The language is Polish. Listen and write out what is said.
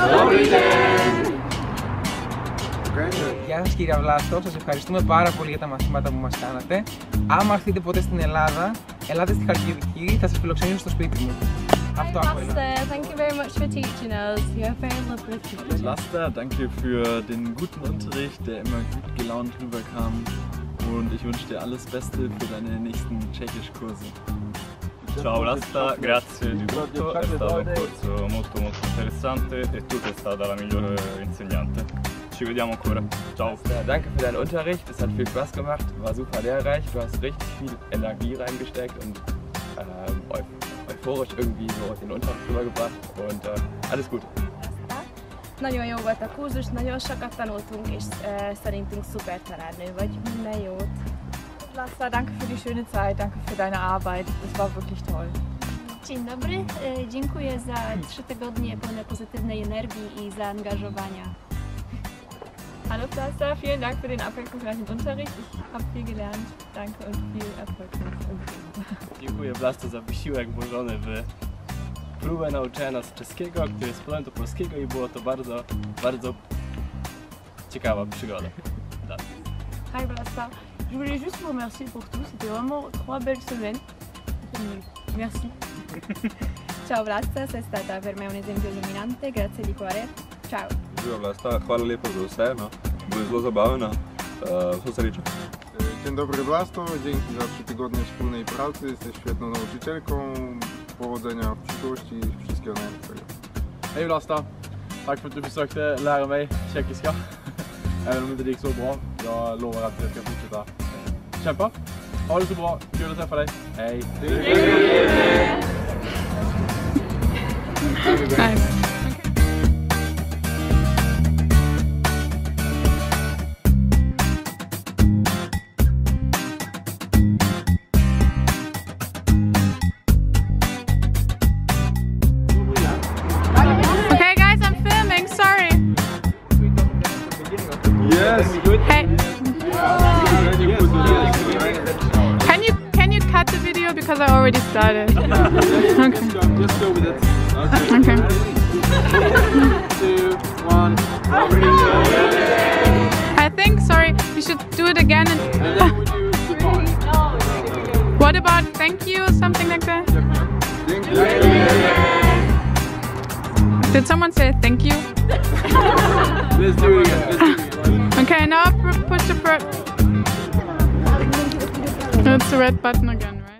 Γεια σας κύριε Βλάστο, σας ευχαριστούμε πάρα πολύ για τα μαθήματα που μας κάνατε. Άμα έρθετε ποτέ στην Ελλάδα, ελάτε στη Χαλκιδική, θα σας φιλοξενήσω στο σπίτι μου. Αυτό έχω έλεγα. Thank you very much for teaching us. You're very lovely. Laster, danke für den guten Unterricht, der immer gut gelaunt rüberkam. Und ich wünsche dir alles Beste für deine nächsten Tschechisch-Kurse. Ciao Vlasta, grazie di tutto, è stato un corso molto interessante e tu sei stata la migliore insegnante. Ci vediamo ancora. Ciao. Danke für deinen Unterricht, es hat viel Spaß gemacht, war super lehrreich, du hast richtig viel Energie reingesteckt und euphorisch irgendwie so den Unterricht rübergebracht und alles Gute. Nagyon jó volt a kurzus, nagyon sokat tanultunk, és szerintünk szuper tanárnő vagy. Minden jót! Vlasta, danke für die schöne Zeit, danke für deine Arbeit, das war wirklich toll. Dzień dobry, dziękuję za 3 tygodnie pełne pozytywnej energii i zaangażowania. Hallo Vlasta, vielen Dank für den abwechslungsreichen Unterricht. Ich habe viel gelernt. Danke und viel Erfolg noch. Dziękuję Vlasto za wysiłek włożony w próbę nauczenia nas czeskiego, który jest podobny do polskiego i było to bardzo ciekawa przygoda. Hi Vlasta, je voulais juste vous remercier pour tout. C'était vraiment 3 belles semaines. Merci. Ciao Vlasta, sei stata per me un esempio illuminante, grazie di cuore. Ciao. Živijo Vlasta, hvala lepa za vse, no. Bilo je zelo zabavno, vso srečo. Dzień dobry Vlasto, dzięki za 3 tygodnie wspólnej pracy, jesteś świetną nauczycielką, powodzenia w przyszłości i wszystkiego najlepszego. Hej Vlasta, tack för att du försökte lära mig tjeckiska, även om det inte gick så bra. Jag lovar att jag ska fortsätta kämpa. Ha det så bra, kul att träffa dig. Hej! Nice. Okay guys, I'm filming, sorry. Yes! Hey. Can you cut the video because I already started? Okay. Just go with it. Okay. 2, 1. I think, sorry, you should do it again. And then we do goodbye. What about thank you, something like that? Thank you. Did someone say thank you? Let's do it again. Okay, now push the It's the red button again, right?